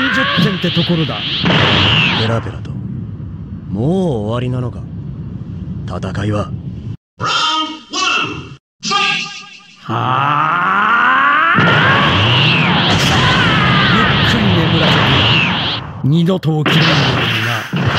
30点ってところだ。 ペラペラと。もう終わりなのか。戦いは。 はあ。ゆっくり眠らせて二度と起きないようにな。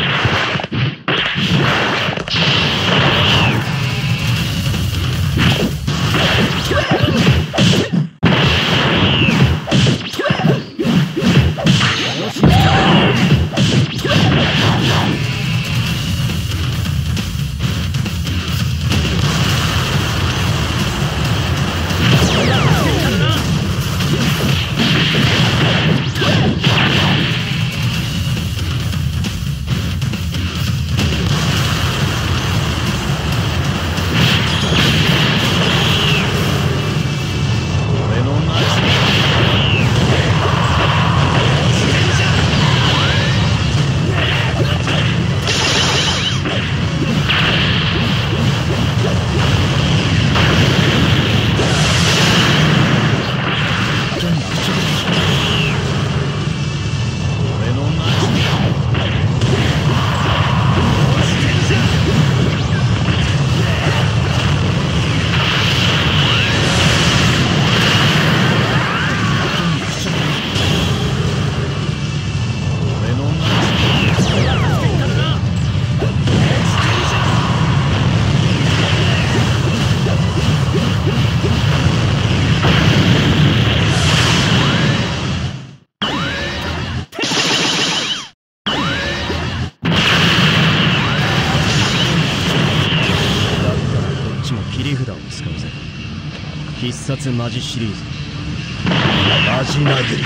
必殺マジシリーズマジ殴り。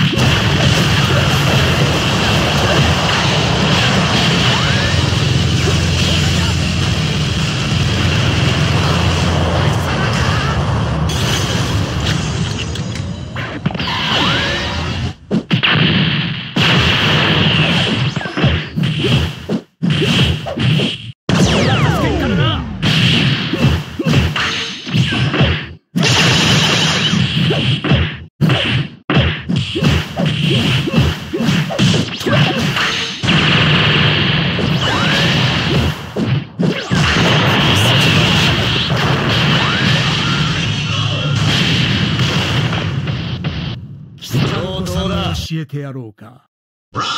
教えてやろうか。この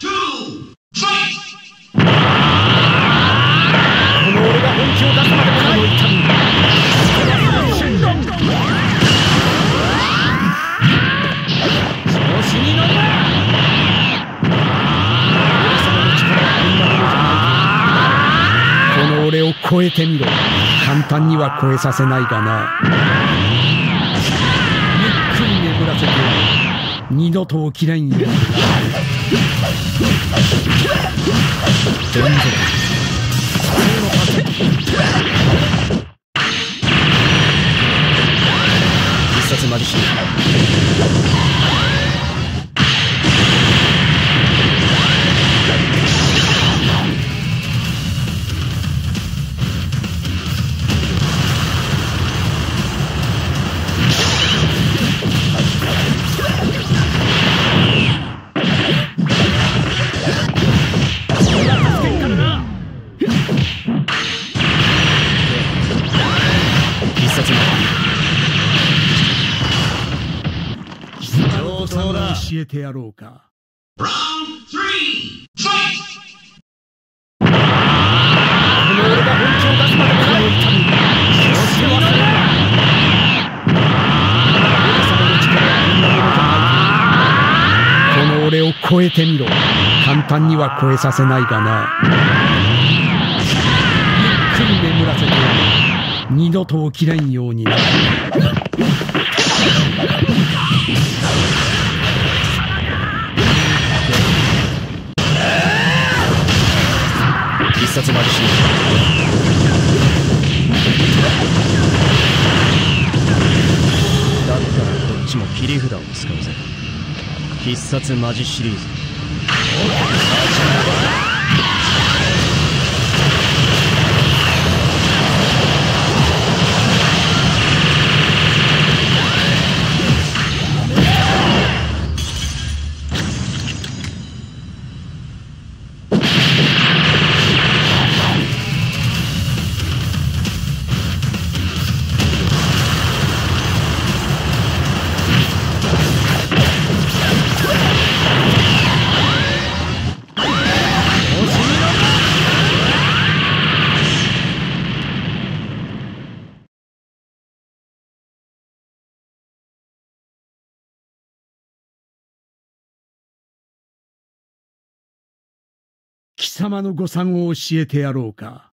俺が本気を出すまでもない。調子に乗るな。俺様の力はこんなものじゃない。この俺を超えてみろ。簡単には超えさせないがな。ゆっくり眠らせて二度と起きれんようにな。全然必殺マジシリーズ。教えてやろうか。この俺が本気を出すまでもない。調子に乗るな。俺様の力はこんなものじゃない。この俺を超えてみろ。簡単には超えさせないがな。ゆっくり眠らせて二度と起きれんようにな。必殺マジシリーズ。だったらこっちも切り札を使うぜ。必殺マジシリーズ。 貴様の誤算を教えてやろうか。